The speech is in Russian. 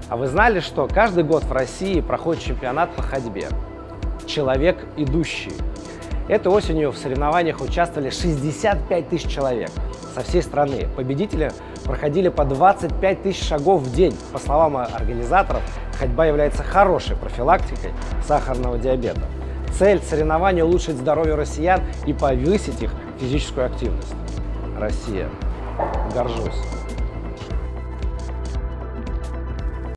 А вы знали, что каждый год в России проходит чемпионат по ходьбе «Человек идущий»? Этой осенью в соревнованиях участвовали 65 тысяч человек со всей страны. Победители проходили по 25 тысяч шагов в день. По словам организаторов, ходьба является хорошей профилактикой сахарного диабета. Цель соревнований – улучшить здоровье россиян и повысить их физическую активность. Россия. Горжусь.